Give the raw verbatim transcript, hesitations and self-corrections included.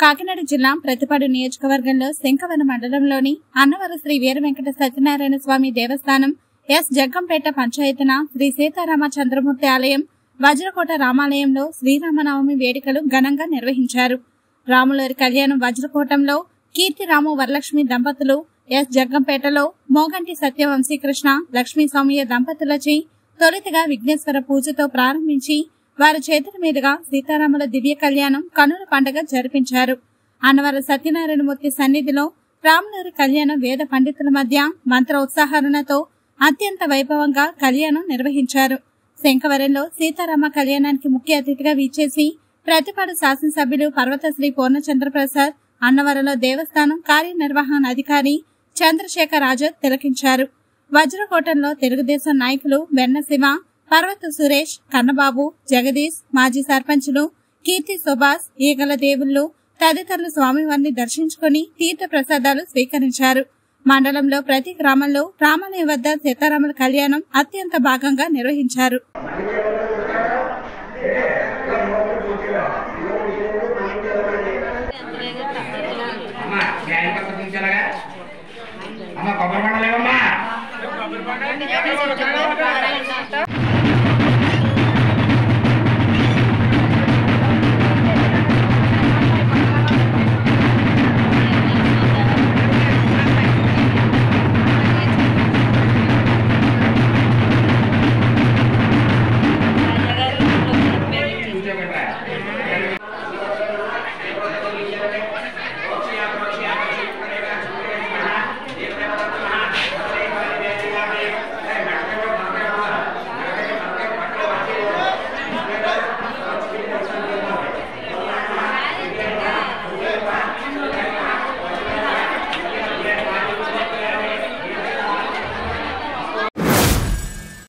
కాకినాడ జిల్లా ప్రతిపాడు నియోజకవర్గంలో శంఖవరం మండలంలోని అన్నవరం శ్రీ వీర వెంకట సత్యనారాయణ స్వామి దేవస్థానం, ఎస్ జగ్గంపేట పంచాయతీన శ్రీ సీతారామ చంద్రమూర్తి ఆలయం, వజ్రకోట రామాలయంలో శ్రీరామనవమి వేడుకలు ఘనంగా నిర్వహించారు. రాములవారి కళ్యాణం వజ్రకోటంలో కీర్తిరాము వరలక్ష్మి దంపతులు, ఎస్ జగ్గంపేటలో మోగంటి సత్యవంశీకృష్ణ లక్ష్మీ సౌమ్య దంపతులచే తొలుతగా విఘ్నేశ్వర పూజతో ప్రారంభించి వారి చేతుల మీదుగా సీతారాముల దివ్య కళ్యాణం కన్నుల పండుగ జరిపించారు. అన్నవరం సత్యనారాయణమూర్తి సన్నిధిలో రాములవారి కళ్యాణం వేద పండితుల మధ్య మంత్రోత్సాహరణతో అత్యంత వైభవంగా కళ్యాణం నిర్వహించారు. శంఖవరంలో సీతారామ కళ్యాణానికి ముఖ్య అతిథిగా వీచేసి ప్రతిపాడు శాసనసభ్యులు పర్వతశ్రీ పూర్ణచంద్ర ప్రసాద్, అన్నవరంలో దేవస్థానం కార్యనిర్వహణాధికారి చంద్రశేఖర్ ఆజాద్ తిలకించారు. వజ్రకోటంలో తెలుగుదేశం నాయకులు వెన్న శివ, పర్వత సురేష్, కన్నబాబు, జగదీష్, మాజీ సర్పంచులు కీర్తి సుభాష్, ఈగల దేవుళ్లు తదితరులు స్వామివారిని దర్శించుకుని తీర్థ ప్రసాదాలు స్వీకరించారు. మండలంలో ప్రతి గ్రామంలో రామాలయం వద్ద సీతారాముల కళ్యాణం అత్యంత భాగంగా నిర్వహించారు. Gracias.